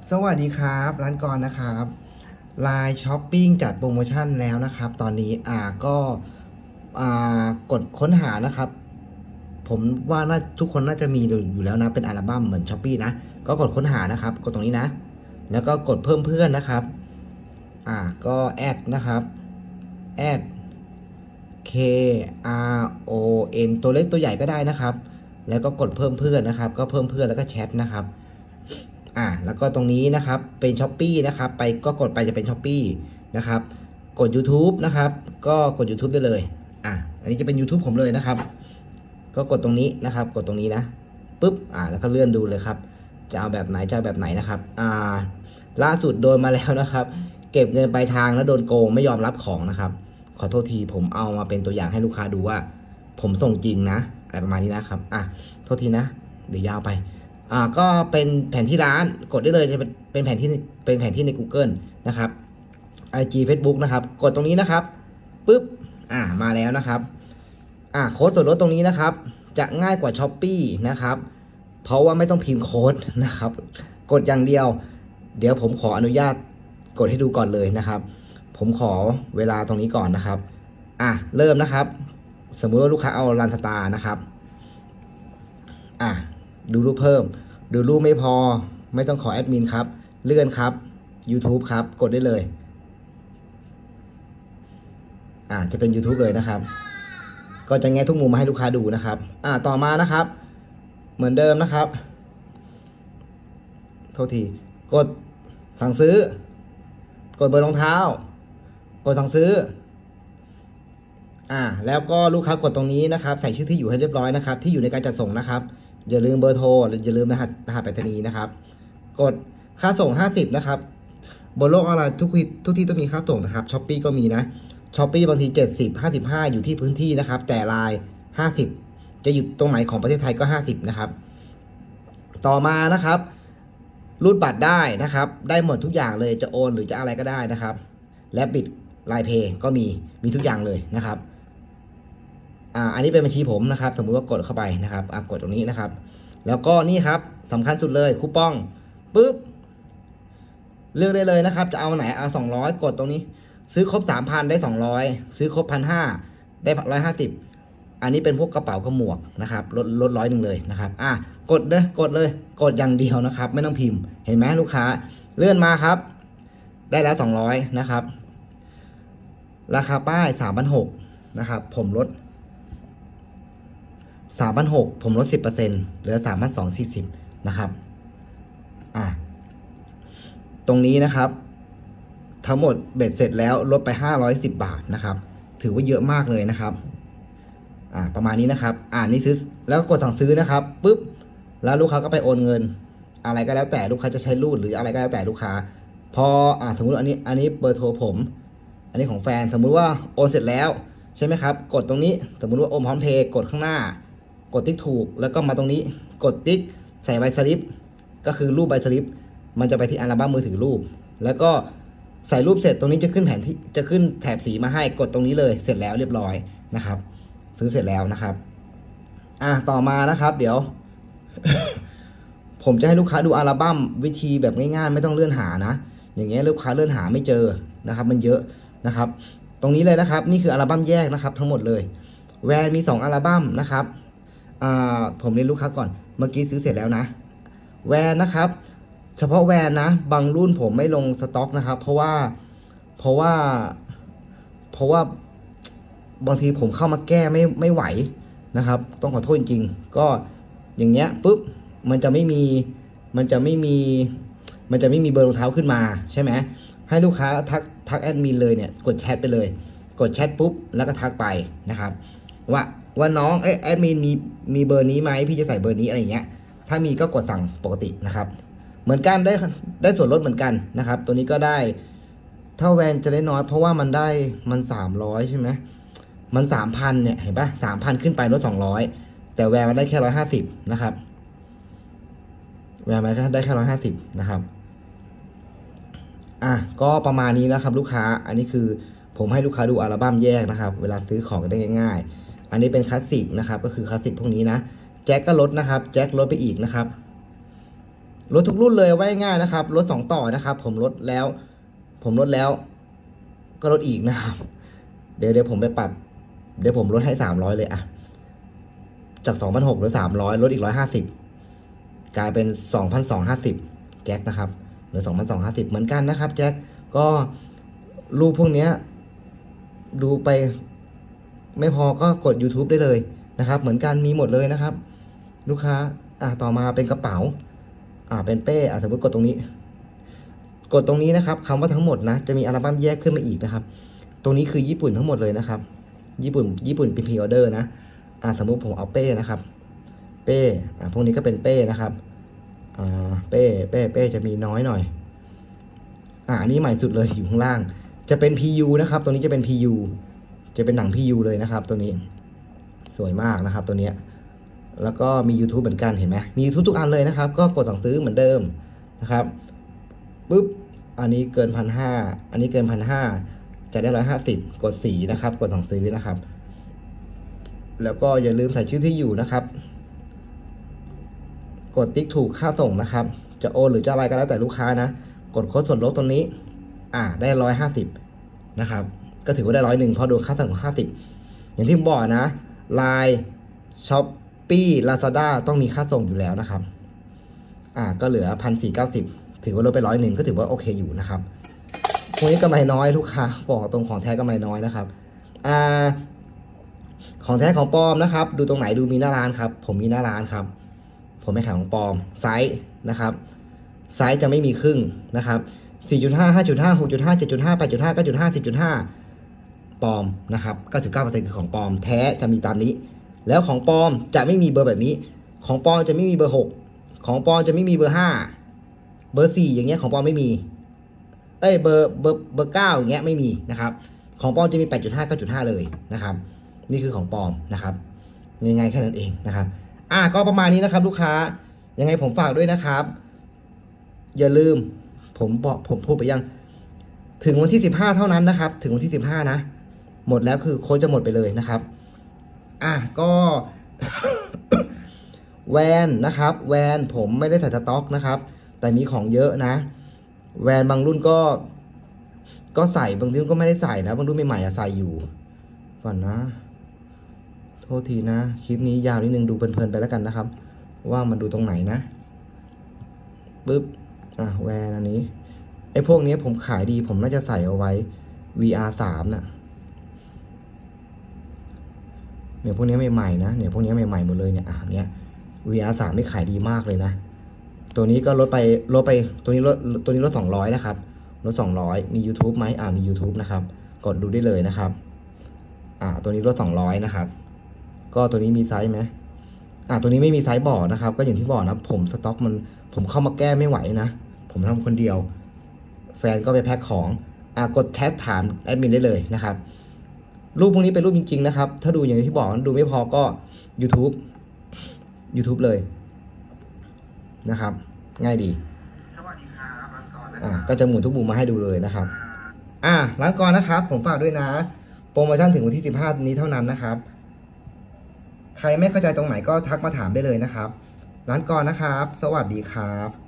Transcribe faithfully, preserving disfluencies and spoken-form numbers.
สวัสดีครับร้านกรนะครับไลน์ช้อปปิ้งจัดโปรโมชั่นแล้วนะครับตอนนี้อ่าก็อ่ากดค้นหานะครับผมว่าน่าทุกคนน่าจะมีอยู่แล้วนะเป็นอัลบั้มเหมือนช้อปปี้นะก็กดค้นหานะครับกดตรงนี้นะแล้วก็กดเพิ่มเพื่อนนะครับอ่าก็แอดนะครับแอด K R O N ตัวเล็กตัวใหญ่ก็ได้นะครับแล้วก็กดเพิ่มเพื่อนนะครับก็เพิ่มเพื่อนแล้วก็แชทนะครับอ่าแล้วก็ตรงนี้นะครับเป็น Shopee นะครับไปก็กดไปจะเป็น Shopee นะครับกด YouTube นะครับก็กด YouTube ได้เลยอ่าอันนี้จะเป็น YouTube ผมเลยนะครับก็กดตรงนี้นะครับกดตรงนี้นะปุ๊บอ่าแล้วก็เลื่อนดูเลยครับจะเอาแบบไหนจะเอาแบบไหนนะครับอ่าล่าสุดโดนมาแล้วนะครับเก็บเงินปลายทางแล้วโดนโกงไม่ยอมรับของนะครับขอโทษทีผมเอามาเป็นตัวอย่างให้ลูกค้าดูว่าผมส่งจริงนะอะไรประมาณนี้นะครับอ่ะโทษทีนะเดี๋ยวยาวไปอ่าก็เป็นแผนที่ร้านกดได้เลยจะเป็นเป็นแผนที่เป็นแผนที่ใน Google นะครับ ไอ จี Facebook นะครับกดตรงนี้นะครับปุ๊บอ่ามาแล้วนะครับอ่าโค้ดส่วนลดตรงนี้นะครับจะง่ายกว่า Shopee นะครับเพราะว่าไม่ต้องพิมพ์โค้ดนะครับกดอย่างเดียวเดี๋ยวผมขออนุญาตกดให้ดูก่อนเลยนะครับผมขอเวลาตรงนี้ก่อนนะครับอ่ะเริ่มนะครับสมมุติว่าลูกค้าเอารันสตาร์นะครับอ่ะดูรูปเพิ่มดูรูปไม่พอไม่ต้องขอแอดมินครับเลื่อนครับ YouTube ครับกดได้เลยอ่าจะเป็น YouTube เลยนะครับก็จะแงะทุกมุมมาให้ลูกค้าดูนะครับอ่าต่อมานะครับเหมือนเดิมนะครับโทษทีกดสั่งซื้อกดเบอร์รองเท้ากดสั่งซื้ออ่าแล้วก็ลูกค้ากดตรงนี้นะครับใส่ชื่อที่อยู่ให้เรียบร้อยนะครับที่อยู่ในการจัดส่งนะครับอย่าลืมเบอร์โทรอย่าลืมรหัสรหัสไปรษณีย์นะครับกดค่าส่งห้าสิบนะครับบนโลกออนไลน์ทุกที่ทุกที่ต้องมีค่าส่งนะครับ Shopee ก็มีนะ Shopee บางทีเจ็ดสิบ ห้าสิบห้าอยู่ที่พื้นที่นะครับแต่ไลน์ห้าสิบจะอยู่ตรงไหนของประเทศไทยก็ห้าสิบนะครับต่อมานะครับรูดบัตรได้นะครับได้หมดทุกอย่างเลยจะโอนหรือจะอะไรก็ได้นะครับและบิดไลน์เพย์ก็มีมีทุกอย่างเลยนะครับอ่าอันนี้เป็นบัญชีผมนะครับสมมุติว่ากดเข้าไปนะครับอ่ากดตรงนี้นะครับแล้วก็นี่ครับสำคัญสุดเลยคูปองปุ๊บเลือกได้เลยนะครับจะเอาไหนเอาสองร้อยกดตรงนี้ซื้อครบ สามพัน ได้สองร้อยซื้อครบ หนึ่งพันห้าร้อย ได้หนึ่งร้อยห้าสิบอันนี้เป็นพวกกระเป๋ากับหมวกนะครับลดลดร้อยหนึ่งเลยนะครับอ่ะกดเลยกดเลยกดอย่างเดียวนะครับไม่ต้องพิมพ์เห็นไหมลูกค้าเลื่อนมาครับได้แล้วสองร้อยนะครับราคาป้าย สามพันหกร้อย นะครับผมลด สามพันหกร้อย ผมลด สิบเปอร์เซ็นต์ เหลือ สามพันสองร้อยสี่สิบ นะครับอ่ะตรงนี้นะครับทั้งหมดเบ็ดเสร็จแล้วลดไปห้าร้อยสิบบาทนะครับถือว่าเยอะมากเลยนะครับอ่าประมาณนี้นะครับอ่านี่ซื้อแล้วกดสั่งซื้อนะครับปุ๊บแล้วลูกค้าก็ไปโอนเงินอะไรก็แล้วแต่ลูกค้าจะใช้รูดหรืออะไรก็แล้วแต่ลูกค้าพออ่าสมมุติอันนี้อันนี้เบอร์โทรผมอันนี้ของแฟนสมมุติว่าโอนเสร็จแล้วใช่ไหมครับกดตรงนี้สมมุติว่าโอนพร้อมเพย์กดข้างหน้ากดติ๊กถูกแล้วก็มาตรงนี้กดติ๊กใส่ใบสลิปก็คือรูปใบสลิปมันจะไปที่อัลบั้มมือถือรูปแล้วก็ใส่รูปเสร็จตรงนี้จะขึ้นแผนที่จะขึ้นแถบสีมาให้กดตรงนี้เลยเสร็จแล้วเรียบร้อยนะครับซื้อเสร็จแล้วนะครับอ่ะต่อมานะครับเดี๋ยว ผมจะให้ลูกค้าดูอัลบั้มวิธีแบบง่ายๆไม่ต้องเลื่อนหานะอย่างเงี้ยลูกค้าเลื่อนหาไม่เจอนะครับมันเยอะนะครับตรงนี้เลยนะครับนี่คืออัลบั้มแยกนะครับทั้งหมดเลยแวนมีสองอัลบั้มนะครับอ่าผมเรียนลูกค้าก่อนเมื่อกี้ซื้อเสร็จแล้วนะแวนนะครับเฉพาะแวนนะบางรุ่นผมไม่ลงสต็อกนะครับเพราะว่าเพราะว่าเพราะว่าบางทีผมเข้ามาแก้ไม่ไม่ไหวนะครับต้องขอโทษจริงๆก็อย่างเงี้ยปุ๊บมันจะไม่มีมันจะไม่มีมันจะไม่มีเบอร์รองเท้าขึ้นมาใช่ไหมให้ลูกค้าทักทักแอดมินเลยเนี่ยกดแชทไปเลยกดแชทปุ๊บแล้วก็ทักไปนะครับว่าว่าน้องเอ้แอดมินมีมีเบอร์นี้ไหมพี่จะใส่เบอร์นี้อะไรอย่างเงี้ยถ้ามีก็กดสั่งปกตินะครับเหมือนกันได้ได้ส่วนลดเหมือนกันนะครับตัวนี้ก็ได้เท่าแวนจะได้น้อยเพราะว่ามันได้มันสามร้อยใช่ไหมมันสามพันเนี่ยเห็นปะสามพันขึ้นไปลดสองร้อยแต่แวนมันได้แค่ร้อยห้าสิบนะครับแวนมันได้แค่ร้อยห้าสิบนะครับอ่ะก็ประมาณนี้แล้วครับลูกค้าอันนี้คือผมให้ลูกค้าดูอัลบั้มแยกนะครับเวลาซื้อของก็ได้ง่ายๆอันนี้เป็นคลาสสิกนะครับก็คือคลาสสิกพวกนี้นะแจ็คก็ลดนะครับแจ็คลดไปอีกนะครับลดทุกรุ่นเลยไว้ง่ายนะครับลดสองต่อนะครับ ผมลดแล้ว ผมลดแล้ว ก็ลดอีกนะครับเดี๋ยวเดี๋ยวผมไปปรับเดี๋ยวผมลดให้สามร้อยเลยอะจากสองพันหกเหลือสามร้อยลดอีกร้อยห้าสิบกลายเป็นสองพันสองห้าสิบแจ็คนะครับเหลือสองพันสองห้าสิบเหมือนกันนะครับแจ็คก็รูปพวกเนี้ยดูไปไม่พอก็กด YouTube ได้เลยนะครับเหมือนกันมีหมดเลยนะครับลูกค้าอ่ะต่อมาเป็นกระเป๋าอ่าเป็นเป้อ่ะสมมติกดตรงนี้กดตรงนี้นะครับคำว่าทั้งหมดนะจะมีอัลบั้มแยกขึ้นมาอีกนะครับตรงนี้คือญี่ปุ่นทั้งหมดเลยนะครับญี่ปุ่นญี่ปุ่นเป็นพรีออเดอร์นะอ่าสมมุติผมเอาเป้นะครับเป้อ่าพวกนี้ก็เป็นเป้นะครับอ่าเป้เป้เป้จะมีน้อยหน่อยอ่าอันนี้ใหม่สุดเลยอยู่ข้างล่างจะเป็น พี ยู นะครับตัวนี้จะเป็น พี ยู จะเป็นหนัง พี ยู เลยนะครับตัวนี้สวยมากนะครับตัวนี้แล้วก็มี YouTube เหมือนกันเห็นไหมมี YouTube ทุกอันเลยนะครับก็กดสั่งซื้อเหมือนเดิมนะครับปุ๊บอันนี้เกินพันห้าอันนี้เกินพันห้าจะได้ร้อยห้าสิบกดสีนะครับกดสั่งซื้อนะครับแล้วก็อย่าลืมใส่ชื่อที่อยู่นะครับกดติ๊กถูกค่าส่งนะครับจะโอนหรือจะอะไรก็แล้วแต่ลูกค้านะกดโค้ดส่วนลดตรงนี้อ่าได้ร้อยห้าสิบนะครับก็ถือว่าได้ร้อยหนึ่งพอโดนค่าส่งห้าสิบอย่างที่ผมบอกนะไลน์ช็อปปี้ลาซาด้าต้องมีค่าส่งอยู่แล้วนะครับอ่าก็เหลือพันสี่เก้าสิบถือว่าลดไปร้อยหนึ่งก็ถือว่าโอเคอยู่นะครับพวกนี้กำไรน้อยลูกค้าบอกตรงของแท้กำไรน้อยนะครับอ่าของแท้ของปลอมนะครับดูตรงไหนดูมีหน้าร้านครับผมมีหน้าร้านครับผมไม่ขายของปลอมไซส์นะครับไซส์จะไม่มีครึ่งนะครับ สี่จุดห้า ห้าจุดห้า หกจุดห้า เจ็ดจุดห้า แปดจุดห้า เก้าจุดห้า สิบจุดห้า ปลอมนะครับ เก้าสิบเก้าเปอร์เซ็นต์ คือของปลอมแท้จะมีตามนี้แล้วของปลอมจะไม่มีเบอร์แบบนี้ของปลอมจะไม่มีเบอร์หกของปลอมจะไม่มีเบอร์ห้าเบอร์สี่อย่างเงี้ยของปลอมไม่มีเอ้ยเบอร์เบอร์เบอร์เก้าอย่างเงี้ยไม่มีนะครับของปลอมจะมี แปดจุดห้า เก้าจุดห้า เลยนะครับนี่คือของปลอมนะครับง่ายๆแค่นั้นเองนะครับอ่ะก็ประมาณนี้นะครับลูกค้ายังไงผมฝากด้วยนะครับอย่าลืมผมบอกผมพูดไปยังถึงวันที่สิบห้าเท่านั้นนะครับถึงวันที่สิบห้านะหมดแล้วคือโค้ดจะหมดไปเลยนะครับอ่ะก็ แวนนะครับแวนผมไม่ได้ใส่สต็อกนะครับแต่มีของเยอะนะแวนบางรุ่นก็ก็ใส่บางรุ่นก็ไม่ได้ใส่นะบางรุ่นใหม่ๆอะใส่อยู่ก่อนนะโทษทีนะคลิปนี้ยาวนิดนึงดูเพลินๆไปแล้วกันนะครับว่ามันดูตรงไหนนะปึ๊บอ่ะแวนอันนี้ไอ้พวกนี้ผมขายดีผมน่าจะใส่เอาไว้ วี อาร์ สามน่ะเนี่ยพวกนี้ใหม่ๆนะเนี่ยพวกนี้ใหม่ๆหมดเลยเนี่ยอ่ะเนี้ย วี อาร์ สามไม่ขายดีมากเลยนะตัวนี้ก็ลดไปลดไปตัวนี้ลดตัวนี้ลดสองร้อยนะครับลดสองร้อยมี YouTube ไหมอ่ามี YouTube นะครับกดดูได้เลยนะครับอ่าตัวนี้ลดสองร้อยนะครับก็ตัวนี้มีไซส์ไหมอ่าตัวนี้ไม่มีไซส์บอกนะครับก็อย่างที่บอกนะผมสต็อกมันผมเข้ามาแก้ไม่ไหวนะผมทำคนเดียวแฟนก็ไปแพ็คของอ่ากดแชทถามแอดมินได้เลยนะครับรูปพวกนี้เป็นรูปจริงๆนะครับถ้าดูอย่างที่บอกดูไม่พอก็ YouTube YouTube เลยนะครับง่ายดีสวัสดีครับร้านกรอ่าก็จะหมุนทุกมุมมาให้ดูเลยนะครับอ่าร้านกรนะครับผมฝากด้วยนะโปรโมชั่นถึงวันที่สิบห้านี้เท่านั้นนะครับใครไม่เข้าใจตรงไหนก็ทักมาถามได้เลยนะครับร้านกรนะครับสวัสดีครับ